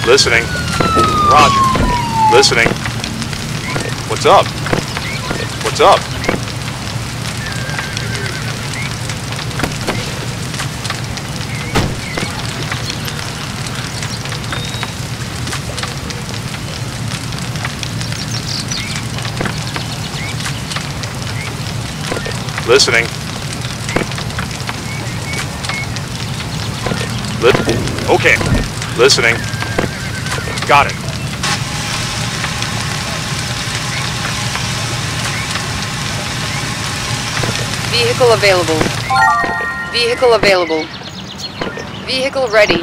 Listening. Roger. Listening. What's up? What's up? Listening. Okay. Listening. Got it. Vehicle available. Vehicle available. Vehicle ready.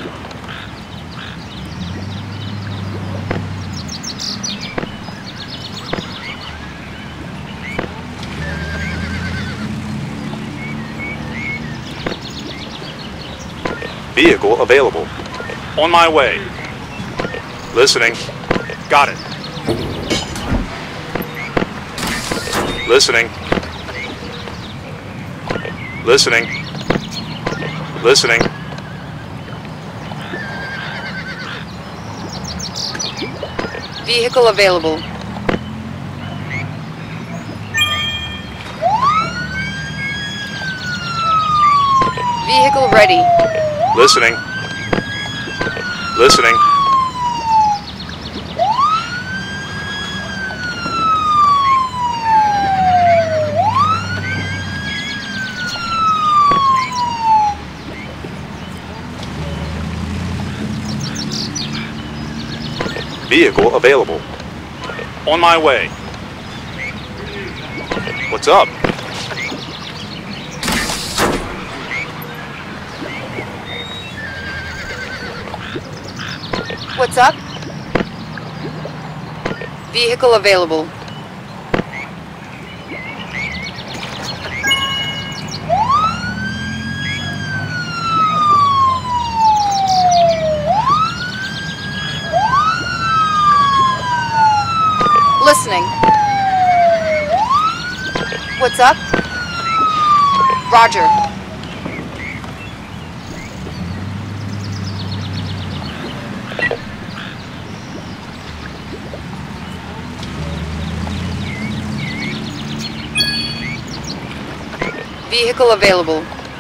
Vehicle available. On my way. Listening. Got it. Listening. Listening. Listening. Vehicle available. Vehicle ready. Listening. Listening. Vehicle available. On my way. What's up? What's up? Vehicle available. Listening. What's up? Roger. Vehicle available.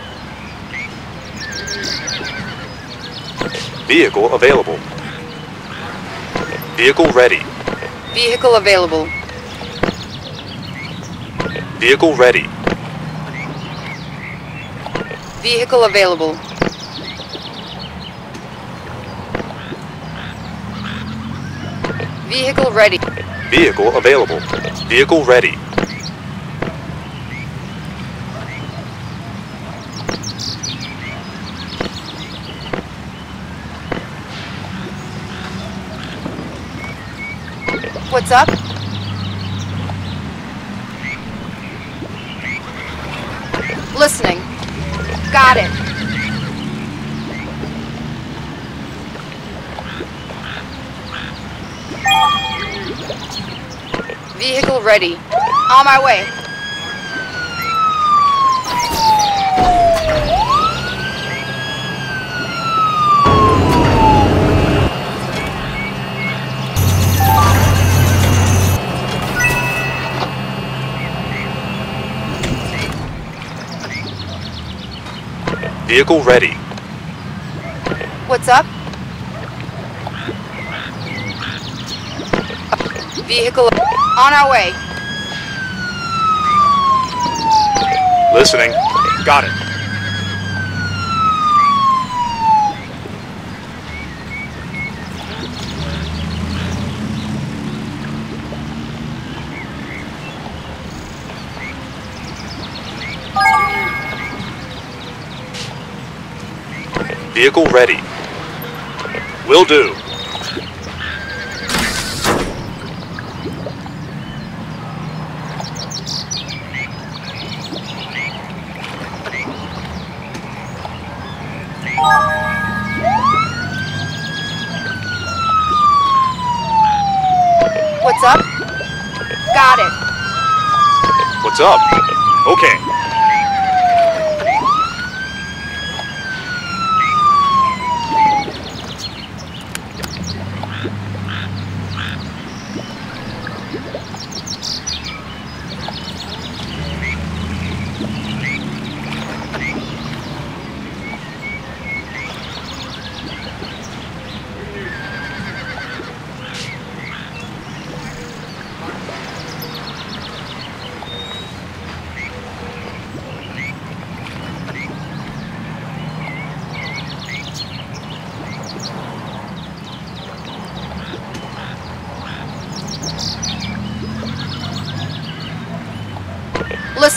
Vehicle available. Vehicle ready. Vehicle available. Vehicle ready. Vehicle available. Vehicle ready. Vehicle available. Vehicle ready. What's up? Listening. Got it. Vehicle ready. On my way. Vehicle ready. What's up? Vehicle on our way. Listening. Got it. Vehicle ready. Will do. What's up? Got it. What's up? Okay.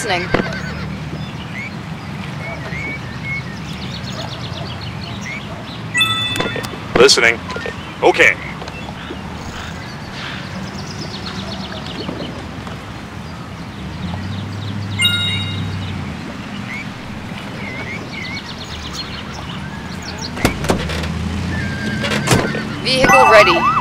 Listening. Listening. Okay. Vehicle ready.